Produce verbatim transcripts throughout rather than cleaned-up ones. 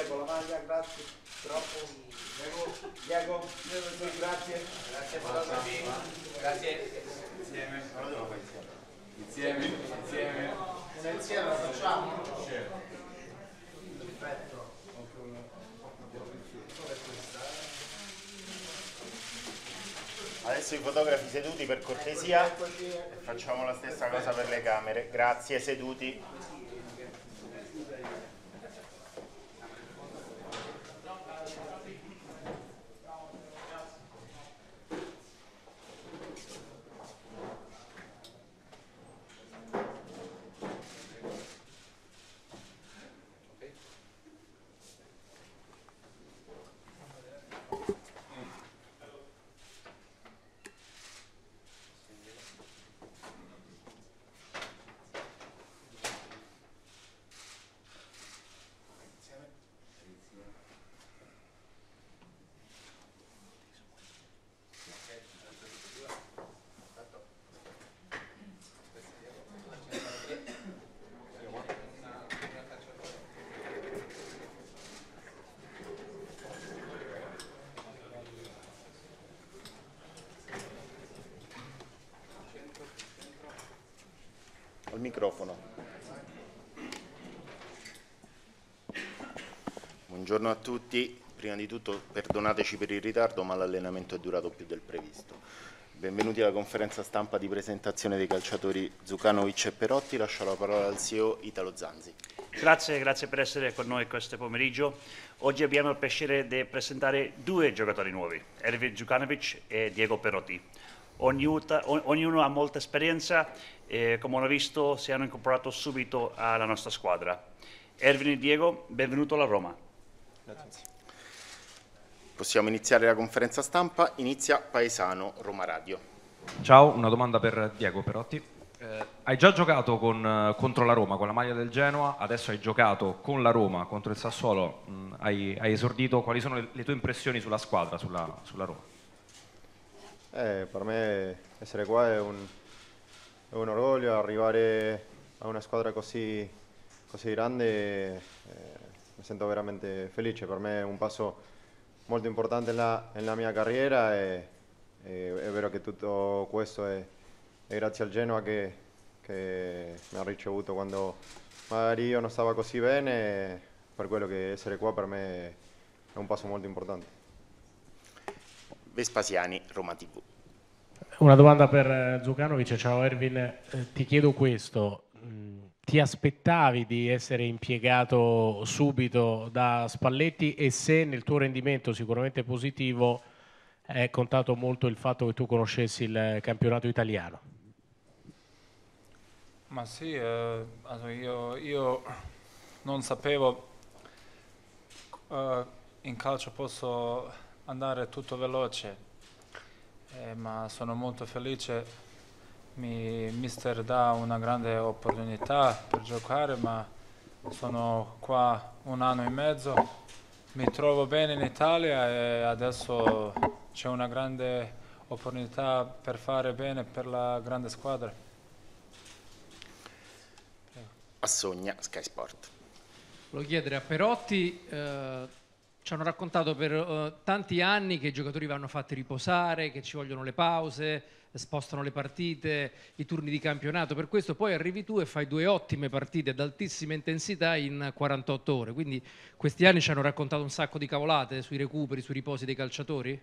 con la maglia, grazie. Troppo. Diego, Diego, grazie. Grazie fotografi. Grazie. Insieme. Insieme, insieme. Una insieme la facciamo? Perfetto. Adesso i fotografi seduti per cortesia, facciamo la stessa cosa per le camere, grazie, seduti. Al microfono. Buongiorno a tutti, prima di tutto perdonateci per il ritardo, ma l'allenamento è durato più del previsto. Benvenuti alla conferenza stampa di presentazione dei calciatori Djukanovic e Perotti. Lascio la parola al C E O Italo Zanzi. Grazie, grazie per essere con noi questo pomeriggio. Oggi abbiamo il piacere di presentare due giocatori nuovi, Ervin Djukanovic e Diego Perotti. Ognuno, ognuno ha molta esperienza e, come hanno visto, si hanno incorporato subito alla nostra squadra. Ervin e Diego, benvenuto alla Roma. Grazie. Possiamo iniziare la conferenza stampa. Inizia Paesano, Roma Radio. Ciao, una domanda per Diego Perotti. Eh, hai già giocato con, contro la Roma con la maglia del Genoa, adesso hai giocato con la Roma contro il Sassuolo, mh, hai, hai esordito. Quali sono le, le tue impressioni sulla squadra, sulla, sulla Roma? Eh, per me essere qua è un, è un orgoglio, arrivare a una squadra così, così grande, eh, mi sento veramente felice. Per me è un passo molto importante nella, nella mia carriera e, e è vero che tutto questo è, è grazie al Genoa che, che mi ha ricevuto quando magari io non stavo così bene, per quello che essere qua per me è un passo molto importante. Vespasiani, Roma tivù. Una domanda per Djukanovic. Ciao Ervin, eh, ti chiedo questo, mm, ti aspettavi di essere impiegato subito da Spalletti e se nel tuo rendimento sicuramente positivo è contato molto il fatto che tu conoscessi il campionato italiano? Ma sì, eh, also io, io non sapevo eh, in calcio posso andare tutto veloce, eh, ma sono molto felice. Mi, mister dà una grande opportunità per giocare, ma sono qua un anno e mezzo, mi trovo bene in Italia e adesso c'è una grande opportunità per fare bene per la grande squadra. Assogna, Sky Sport. Volevo chiedere a Perotti, eh, ci hanno raccontato per uh, tanti anni che i giocatori vanno fatti riposare, che ci vogliono le pause, spostano le partite, i turni di campionato. Per questo poi arrivi tu e fai due ottime partite ad altissima intensità in quarantotto ore. Quindi questi anni ci hanno raccontato un sacco di cavolate sui recuperi, sui riposi dei calciatori?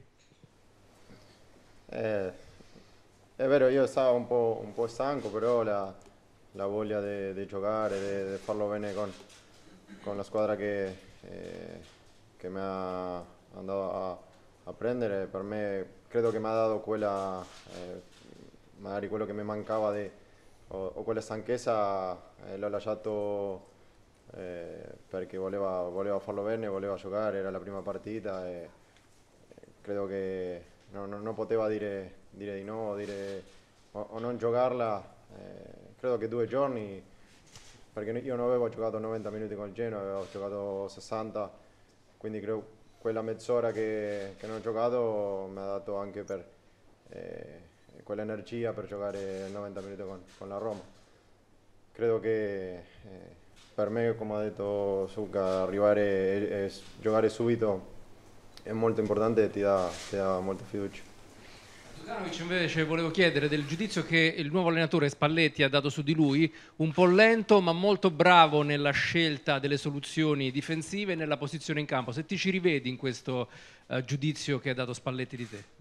Eh, è vero, io stavo un po', un po' stanco, però la, la voglia di giocare, di farlo bene con, con la squadra che... Eh, che mi ha andato a, a prendere, per me credo che mi ha dato quella, eh, magari quello che mi mancava di, o, o quella stanchezza, eh, l'ho lasciato eh, perché voleva, voleva farlo bene, voleva giocare, era la prima partita e eh, credo che non, non, non poteva dire, dire di no dire, o, o non giocarla. Eh, credo che due giorni, perché io non avevo giocato novanta minuti con il Genoa, avevo giocato sessanta, quindi credo quella mezz'ora che, che non ho giocato mi ha dato anche per eh, quell'energia per giocare novanta minuti con, con la Roma. Credo che eh, per me, come ha detto Zucca, arrivare e, e giocare subito è molto importante e ti dà, ti dà molta fiducia. Dzukanovic, invece volevo chiedere del giudizio che il nuovo allenatore Spalletti ha dato su di lui, un po' lento ma molto bravo nella scelta delle soluzioni difensive e nella posizione in campo. Se ti ci rivedi in questo uh, giudizio che ha dato Spalletti di te?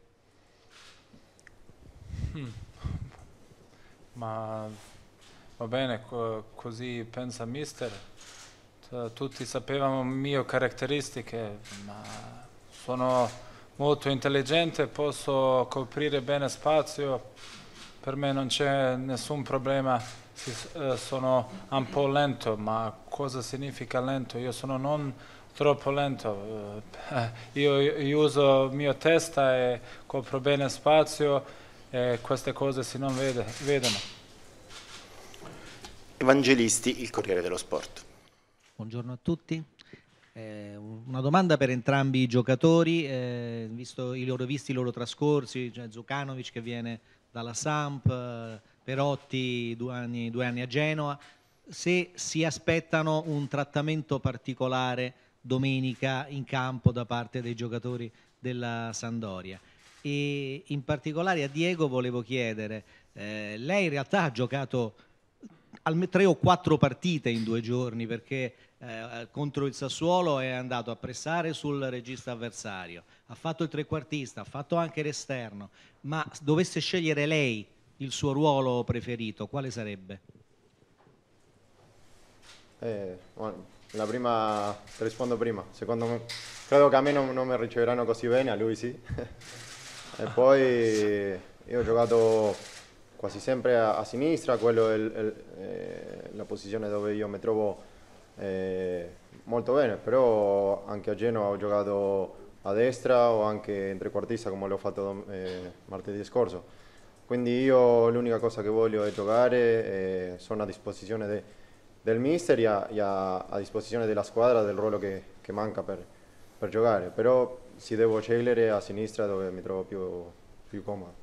Hmm. Ma va bene, co così pensa mister. Tutti sapevamo le mie caratteristiche, ma sono molto intelligente, posso coprire bene spazio, per me non c'è nessun problema, sono un po' lento, ma cosa significa lento? Io sono non troppo lento, io, io uso la mia testa e copro bene spazio e queste cose si non vede, vedono. Evangelisti, il Corriere dello Sport. Buongiorno a tutti. Eh, una domanda per entrambi i giocatori, eh, visto i loro, visti i loro trascorsi, cioè Dzukanovic che viene dalla Samp, eh, Perotti due anni, due anni a Genova, se si aspettano un trattamento particolare domenica in campo da parte dei giocatori della Sampdoria. E in particolare a Diego volevo chiedere, eh, lei in realtà ha giocato tre o quattro partite in due giorni perché eh, contro il Sassuolo è andato a pressare sul regista avversario, ha fatto il trequartista, ha fatto anche l'esterno, ma dovesse scegliere lei il suo ruolo preferito, quale sarebbe? Eh, la prima, ti rispondo prima, secondo me, credo che a me non, non mi riceveranno così bene, a lui sì. E poi io ho giocato quasi sempre a, a sinistra, quello è il, il, eh, la posizione dove io mi trovo eh, molto bene, però anche a Genova ho giocato a destra o anche in trequartista come l'ho fatto eh, martedì scorso. Quindi io l'unica cosa che voglio è giocare e sono a disposizione de, del mister e a, e a, a disposizione della squadra del ruolo che, che manca per, per giocare, però si devo scegliere a sinistra dove mi trovo più, più comodo.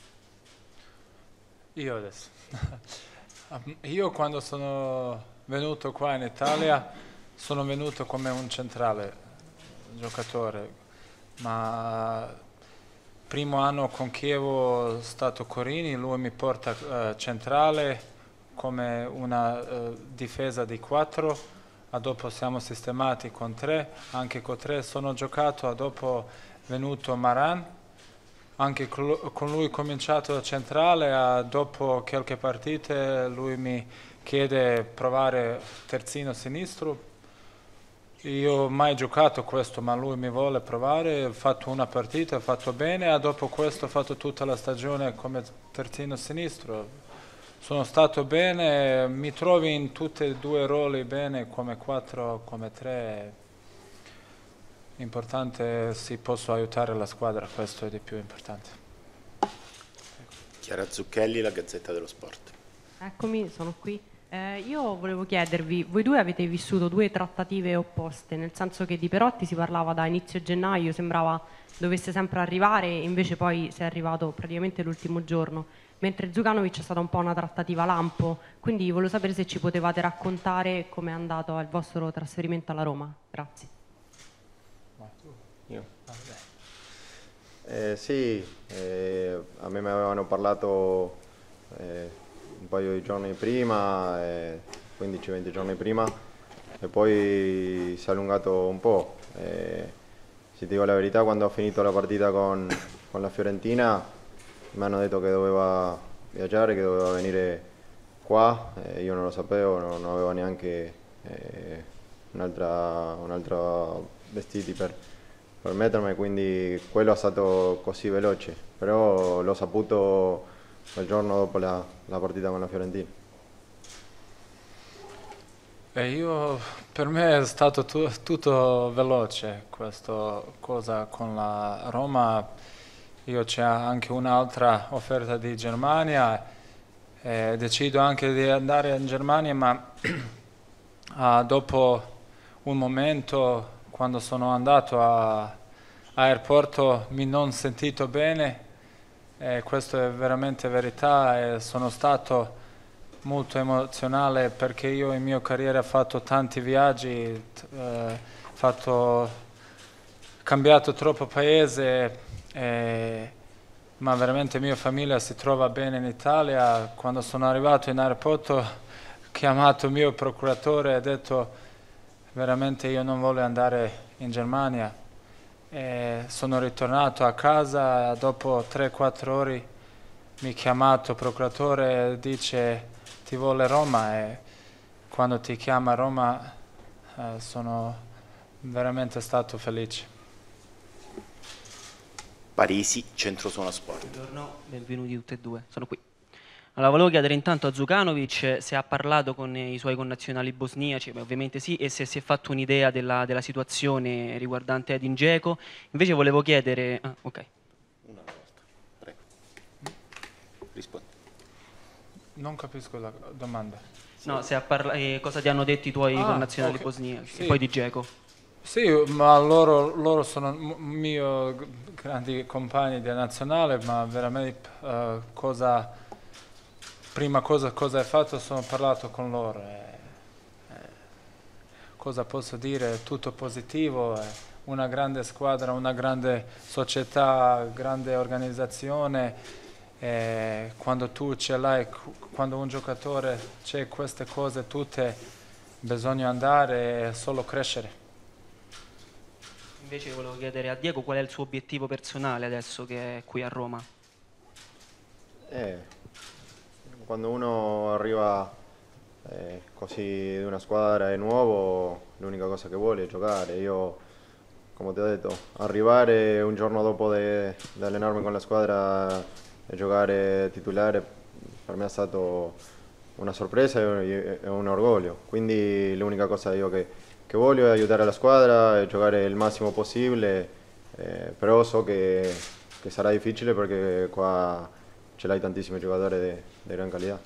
Io adesso. Io quando sono venuto qua in Italia sono venuto come un centrale giocatore, ma primo anno con Chievo è stato Corini, lui mi porta uh, centrale come una uh, difesa di quattro, a dopo siamo sistemati con tre, anche con tre sono giocato, a dopo è venuto Maran, anche con lui ho cominciato a centrale, a dopo qualche partite lui mi chiede provare terzino sinistro. Io ho mai giocato questo, ma lui mi vuole provare, ho fatto una partita, ho fatto bene, e dopo questo ho fatto tutta la stagione come terzino sinistro. Sono stato bene, mi trovi in tutti e due i ruoli bene, come quattro, come tre. Importante si posso aiutare la squadra, questo è di più importante. Chiara Zucchelli, la Gazzetta dello Sport. Eccomi, sono qui. Eh, io volevo chiedervi, voi due avete vissuto due trattative opposte, nel senso che di Perotti si parlava da inizio gennaio, sembrava dovesse sempre arrivare, invece poi si è arrivato praticamente l'ultimo giorno, mentre Dzukanovic è stata un po' una trattativa lampo, quindi volevo sapere se ci potevate raccontare com'è andato il vostro trasferimento alla Roma. Grazie. Io. Eh, sì, eh, a me mi avevano parlato eh, un paio di giorni prima, eh, quindici venti giorni prima, e poi si è allungato un po'. Eh, se ti dico la verità, quando ho finito la partita con, con la Fiorentina mi hanno detto che doveva viaggiare, che doveva venire qua, eh, io non lo sapevo, non, non avevo neanche eh, un'altra un vestiti per per mettermi, quindi quello è stato così veloce, però l'ho saputo il giorno dopo la, la partita con la Fiorentina. E io, per me è stato tu, tutto veloce questa cosa con la Roma. Io c'è anche un'altra offerta di Germania e decido anche di andare in Germania, ma ah, dopo un momento, quando sono andato a, a aeroporto, mi non sentito bene, e questo è veramente verità, e sono stato molto emozionale perché io in mia carriera ho fatto tanti viaggi, eh, fatto, cambiato troppo paese, eh, ma veramente mia famiglia si trova bene in Italia. Quando sono arrivato in aeroporto ho chiamato il mio procuratore e ho detto veramente io non voglio andare in Germania. E sono ritornato a casa, dopo tre quattro ore mi ha chiamato il procuratore e dice ti vuole Roma, e quando ti chiama Roma eh, sono veramente stato felice. Parisi, Centro Suona Sport. Buongiorno, benvenuti tutti e due, sono qui. Allora, volevo chiedere intanto a Đukanović se ha parlato con i suoi connazionali bosniaci, beh, ovviamente sì, e se si è fatto un'idea della, della situazione riguardante Edin Dzeko. Invece volevo chiedere... Ah, ok. Una volta, prego. Rispondi. Non capisco la domanda. No, se ha parla- eh, cosa ti hanno detto i tuoi Ah, connazionali ok. bosniaci Sì. e poi di Dzeko. Sì, ma loro, loro sono m- miei grandi compagni della nazionale, ma veramente eh, cosa, prima cosa cosa hai fatto sono parlato con loro. E, e, cosa posso dire? Tutto positivo, è una grande squadra, una grande società, grande organizzazione. E quando tu ce l'hai, quando un giocatore c'è queste cose tutte, bisogna andare e solo crescere. Invece volevo chiedere a Diego qual è il suo obiettivo personale adesso che è qui a Roma. Eh, quando uno arriva eh, così di una squadra è nuovo, l'unica cosa che vuole è giocare. Io, come ti ho detto, arrivare un giorno dopo di allenarmi con la squadra e giocare titolare per me è stato una sorpresa e un orgoglio. Quindi l'unica cosa io che, che voglio è aiutare la squadra e giocare il massimo possibile, eh, però so che, che sarà difficile perché qua ce l'hai tantissimi giocatori di gran qualità.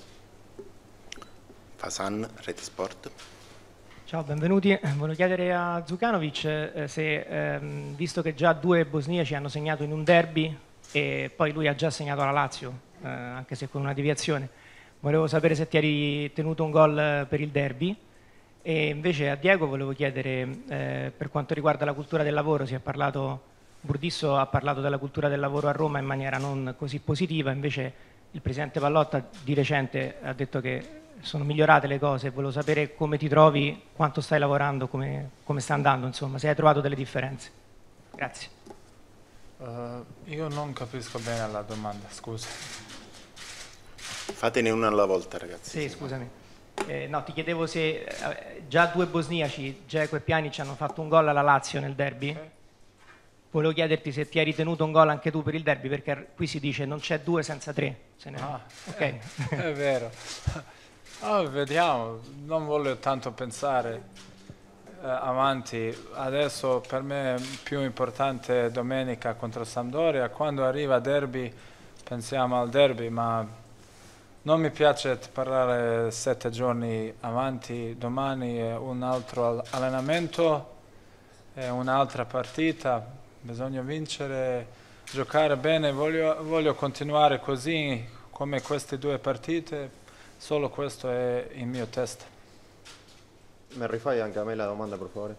Fasan, Rete Sport. Ciao, benvenuti. Volevo chiedere a Đukanović eh, se, ehm, visto che già due bosniaci hanno segnato in un derby e poi lui ha già segnato alla Lazio, eh, anche se con una deviazione, volevo sapere se ti eri tenuto un gol per il derby. E invece a Diego volevo chiedere, eh, per quanto riguarda la cultura del lavoro, si è parlato, Burdisso ha parlato della cultura del lavoro a Roma in maniera non così positiva, invece il presidente Pallotta di recente ha detto che sono migliorate le cose. Volevo sapere come ti trovi, quanto stai lavorando, come, come sta andando, insomma, se hai trovato delle differenze. Grazie. Uh, io non capisco bene la domanda, scusa. Fatene una alla volta, ragazzi. Sì, scusami. Eh, no, ti chiedevo se eh, già due bosniaci, Dzeko e Pjanic, hanno fatto un gol alla Lazio nel derby. Okay. Volevo chiederti se ti hai ritenuto un gol anche tu per il derby, perché qui si dice non c'è due senza tre. Se ne... Ah, okay. è, è vero. Oh, vediamo, non voglio tanto pensare eh, avanti. Adesso per me è più importante domenica contro Sampdoria. Quando arriva derby pensiamo al derby, ma non mi piace parlare sette giorni avanti. Domani è un altro allenamento, è un'altra partita, bisogna vincere, giocare bene. Voglio, voglio continuare così come queste due partite. Solo questo è il mio test. Mi rifai anche a me la domanda, per favore?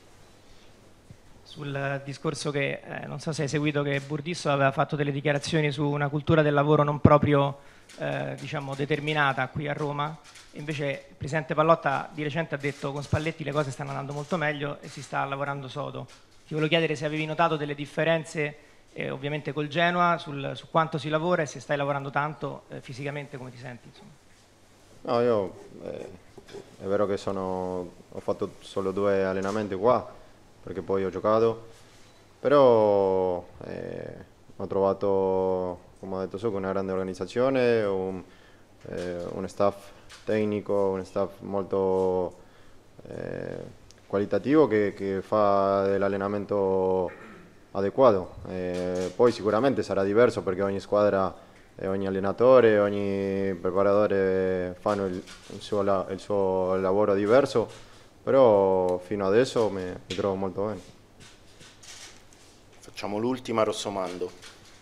Sul discorso che, eh, non so se hai seguito, che Burdisso aveva fatto delle dichiarazioni su una cultura del lavoro non proprio eh, diciamo determinata qui a Roma. Invece il presidente Pallotta di recente ha detto con Spalletti le cose stanno andando molto meglio e si sta lavorando sodo. Ti volevo chiedere se avevi notato delle differenze eh, ovviamente col Genoa sul, su quanto si lavora e se stai lavorando tanto eh, fisicamente, come ti senti, insomma. No, io eh, è vero che sono, ho fatto solo due allenamenti qua, perché poi ho giocato, però eh, ho trovato, come ho detto su, una grande organizzazione, un, eh, un staff tecnico, un staff molto eh, qualitativo che, che fa dell'allenamento adeguato. Eh, poi sicuramente sarà diverso perché ogni squadra e ogni allenatore, ogni preparatore fanno il, il, suo, il suo lavoro diverso, però fino adesso mi, mi trovo molto bene. Facciamo l'ultima, Rossomando.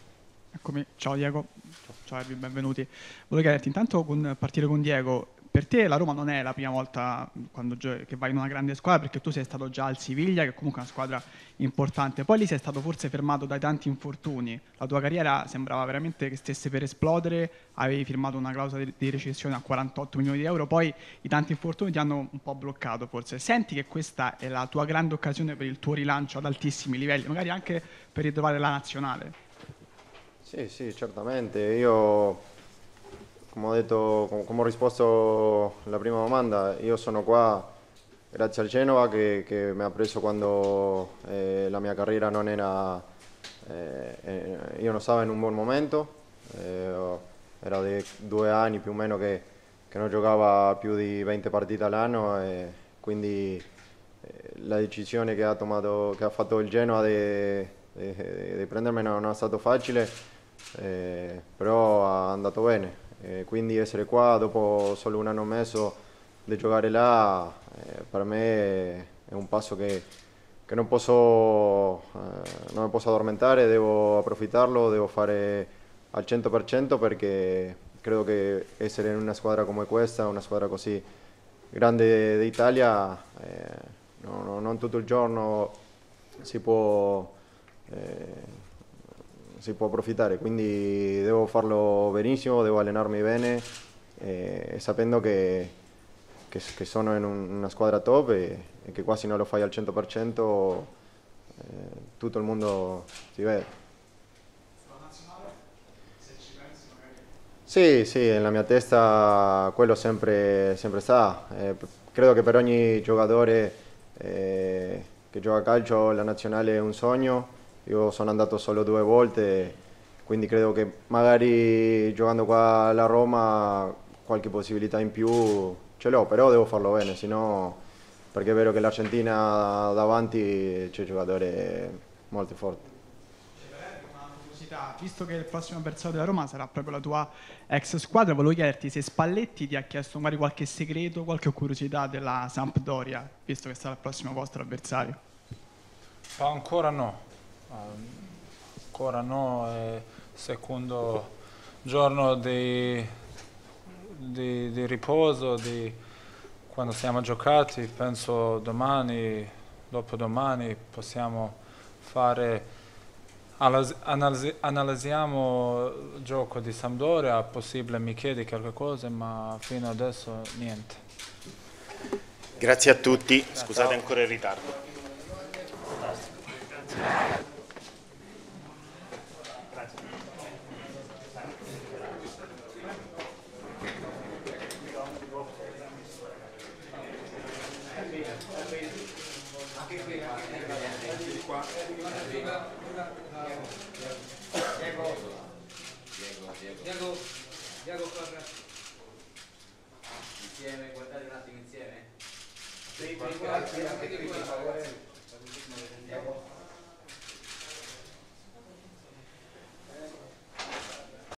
Eccomi, ciao Diego, ciao Erwin, benvenuti. Volevo chiederti intanto con partire con Diego, per te la Roma non è la prima volta quando gio- che vai in una grande squadra, perché tu sei stato già al Siviglia, che è comunque una squadra importante, poi lì sei stato forse fermato dai tanti infortuni, la tua carriera sembrava veramente che stesse per esplodere, avevi firmato una clausola di, di rescissione a quarantotto milioni di euro, poi i tanti infortuni ti hanno un po' bloccato forse. Senti che questa è la tua grande occasione per il tuo rilancio ad altissimi livelli, magari anche per ritrovare la nazionale? Sì, sì, certamente. Io, come ho detto, com- come ho risposto alla prima domanda, io sono qua grazie al Genova che, che mi ha preso quando eh, la mia carriera non era, eh, eh, io non stavo in un buon momento, eh, ho- era di due anni più o meno che, che non giocava più di venti partite all'anno e quindi eh, la decisione che ha, tomato, che ha fatto il Genoa di, di, di prendermi non è stato facile, eh, però è andato bene. E quindi essere qua dopo solo un anno e mezzo di giocare là, eh, per me è un passo che, che non posso, eh, non mi posso addormentare, devo approfittarlo, devo fare al cento per cento perché credo che essere in una squadra come questa, una squadra così grande d'Italia, eh, no, no, non tutto il giorno si può, eh, si può approfittare, quindi devo farlo benissimo, devo allenarmi bene, eh, sapendo che, che, che sono in un- una squadra top e, e che quasi non lo fai al cento per cento, eh, tutto il mondo ti vede. Sì, sì, nella mia testa quello sempre, sempre sta. Eh, p- credo che per ogni giocatore eh, che gioca a calcio la nazionale è un sogno. Io sono andato solo due volte, quindi credo che magari giocando qua alla Roma qualche possibilità in più ce l'ho, però devo farlo bene, sennò perché è vero che l'Argentina davanti c'è giocatori molto forti. Curiosità, visto che il prossimo avversario della Roma sarà proprio la tua ex squadra, volevo chiederti se Spalletti ti ha chiesto magari qualche segreto, qualche curiosità della Sampdoria, visto che sarà il prossimo vostro avversario. Ma ancora no, Ah, ancora no, è secondo giorno di, di- di riposo, di, quando siamo giocati, penso domani, dopodomani possiamo fare, analisi- analisi- analizziamo il gioco di Sampdoria, possibile mi chiedi qualche cosa, ma fino adesso niente. Grazie a tutti, scusate ancora il ritardo. Diego, Diego, corre. Insieme, guardate un attimo insieme. Sì, per favore. Diego.